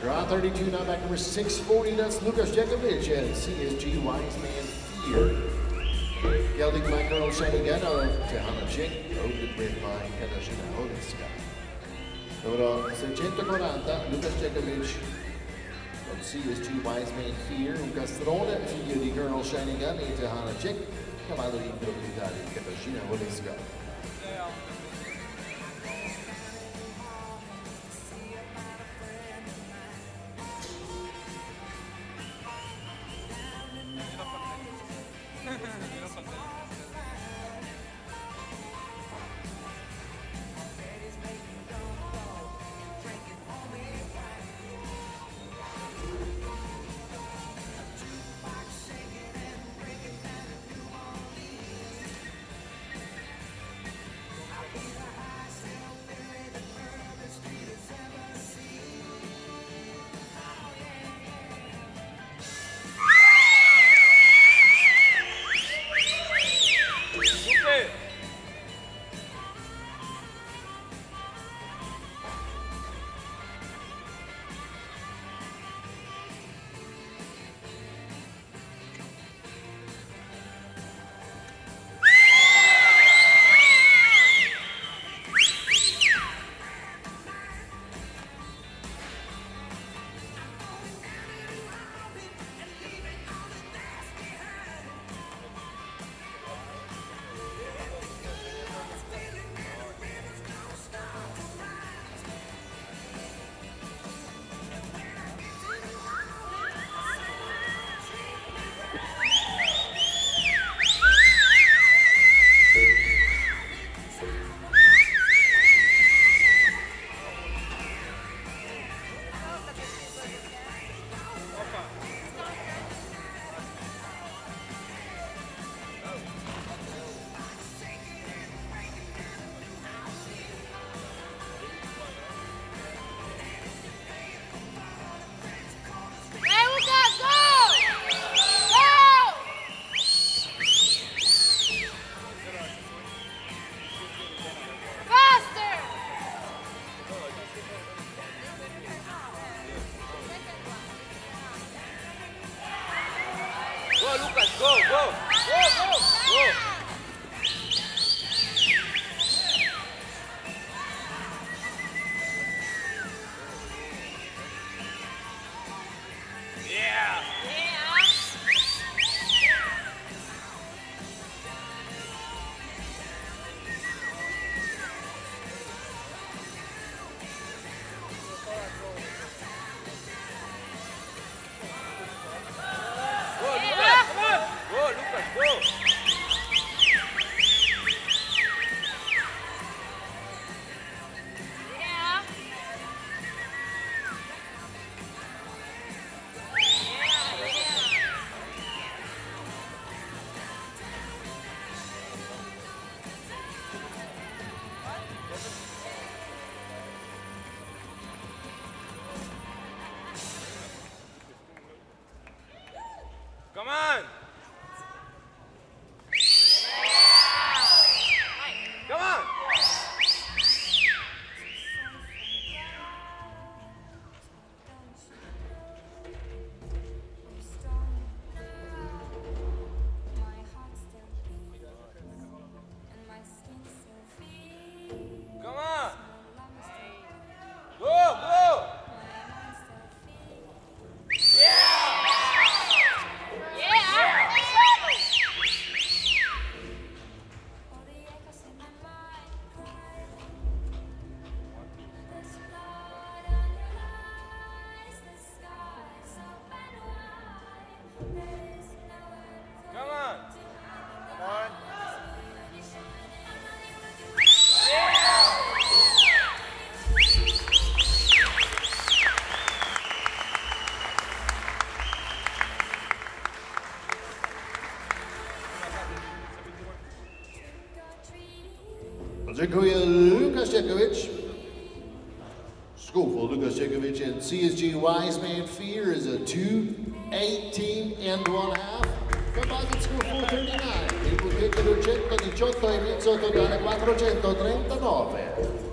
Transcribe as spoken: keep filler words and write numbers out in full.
Draw thirty-two, now back number six forty, that's Lukas Jekovic and C S G Wiseman Fear. Gelding by Colonel Shiny Gun of Tehana Chick, loaded with by Katarzyna Oleska. Numero seicentoquaranta, Lukas Jekovic con C S G Wiseman Fear, un castrone, figlio di Colonel Shiny Gun e Tehana Chick, cavallo di proprietà di Katarzyna Oleska. Go, Lucas, go, go, go, go, go. Yeah. Come on! Come on! Come on! Go, go! Dziękuję, Lukas Jekovic. Score for Lukas Jekovic and C S G Wiseman Fear is a two eighteen and one half. Composite score four thirty-nine. Il punteggio duecentodiciotto e mezzo totale quattrocentotrentanove.